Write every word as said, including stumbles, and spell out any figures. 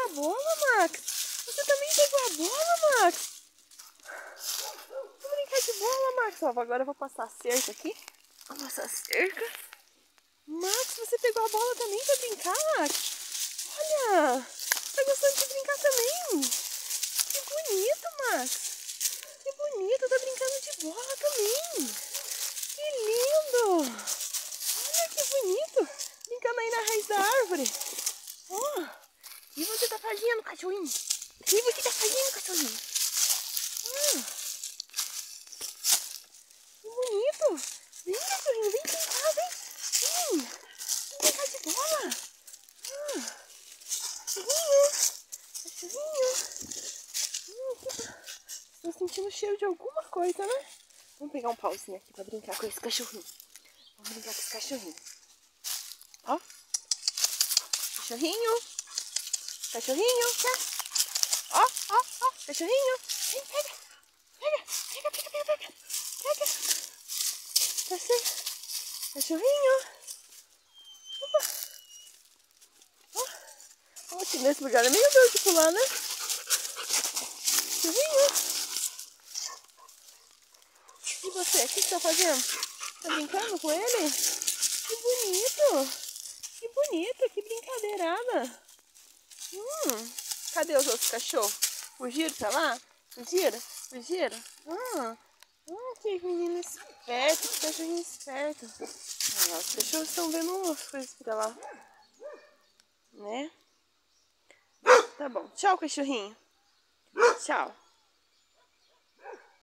pegou a bola, Max? Você também pegou a bola, Max? Vamos brincar de bola, Max. Ó, agora eu vou passar a cerca aqui. Vou passar a cerca. Max, você pegou a bola também pra brincar, Max? Olha, tá gostando de brincar também? Que bonito, Max. Que bonito, tá brincando de bola também. Que lindo. Olha que bonito. Brincando aí na raiz da árvore. Ó, oh, o que você tá fazendo, cachorrinho? O que você tá fazendo, cachorrinho? Ah, que bonito. Vem, cachorrinho, vem brincar, vem. Vem, vem brincar de bola. Ah, cachorrinho, cachorrinho. Hum, tô sentindo o cheiro de alguma coisa, né? Vamos pegar um pauzinho aqui pra brincar com esse cachorrinho. Vamos brincar com esse cachorrinho. Ó, cachorrinho. Cachorrinho, quer? Ó, ó, ó, cachorrinho. Vem, pega. Pega, pega, pega, pega, pega. Pega. Tá certo. Cachorrinho. Opa. Ó. Ó, aqui nesse lugar é meio duro de pular, né? Cachorrinho. E você, o que você tá fazendo? Tá brincando com ele? Que bonito. Que bonito, que brincadeirada. Hum, cadê os outros cachorros? Fugiram pra lá? Fugiram? Fugiram? Hum, hum, que menino esperto, que cachorrinho esperto. Ah, os cachorros estão vendo umas coisas pra lá. Né? Tá bom. Tchau, cachorrinho. Tchau.